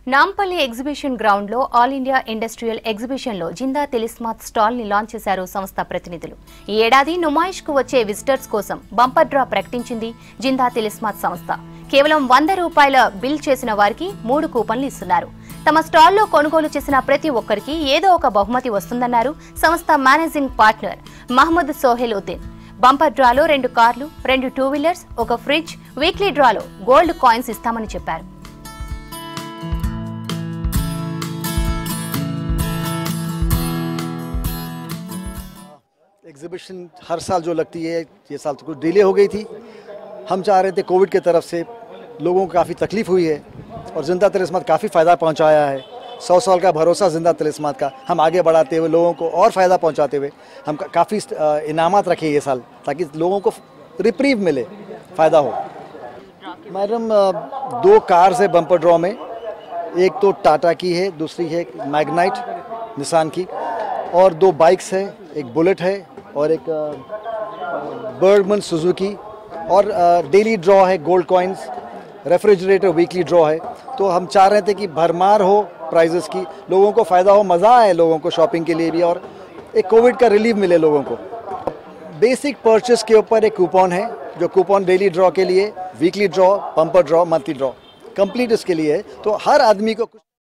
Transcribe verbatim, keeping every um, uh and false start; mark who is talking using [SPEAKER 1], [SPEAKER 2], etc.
[SPEAKER 1] Nampally exhibition ground లో all India industrial exhibition లో Zinda టెలిస్మాత్ stall ని లాంచ్ చేశారు సంస్థ ప్రతినిధులు। ఈ ఏడాది నుమాయిష్ కు వచ్చే విజిటర్స్ కోసం బంపర్ డ్రా ప్రకటించింది జిందా టెలిస్మాత్ సంస్థ। కేవలం వంద రూపాయల బిల్ చేసిన వారికి మూడు కూపన్లు ఇస్తున్నారు। తమ స్టాల్లో కొనుగోలు చేసిన ప్రతి ఒక్కరికి ఏదో ఒక బహుమతి వస్తుందన్నారు సంస్థ managing partner Mohammed Sohail Uddin. Bumper డ్రాలో రెండు కార్లు, రెండు టూ వీలర్స్, ఒక ఫ్రిడ్జ్, వీక్లీ డ్రాలో గోల్డ్ కాయిన్స్ ఇస్తామని చెప్పారు।
[SPEAKER 2] एग्जीबिशन हर साल जो लगती है, ये साल तो कुछ डिले हो गई थी। हम चाह रहे थे, कोविड की तरफ से लोगों को काफ़ी तकलीफ हुई है और जिंदा तिलिस्मात काफ़ी फ़ायदा पहुंचाया है। सौ साल का भरोसा जिंदा तिलिस्मात का हम आगे बढ़ाते हुए लोगों को और फ़ायदा पहुंचाते हुए हम काफ़ी इनामात रखे ये साल, ताकि लोगों को रिप्रीव मिले, फ़ायदा हो। मैडम, दो कार है बम्पर ड्रॉ में, एक तो टाटा की है, दूसरी है मैग्नाइट निसान की, और दो बाइक्स है, एक बुलेट है और एक बर्गमन सुजुकी, और डेली ड्रॉ है gold coins, refrigerator weekly draw है। तो हम चाह रहे थे कि भरमार हो प्राइजेस की, लोगों को फ़ायदा हो, मज़ा आए लोगों को शॉपिंग के लिए भी, और एक कोविड का रिलीफ मिले लोगों को। बेसिक परचेस के ऊपर एक कूपन है, जो कूपन डेली ड्रॉ के लिए, weekly draw, bumper draw, monthly draw complete इसके लिए है। तो हर आदमी को कुछ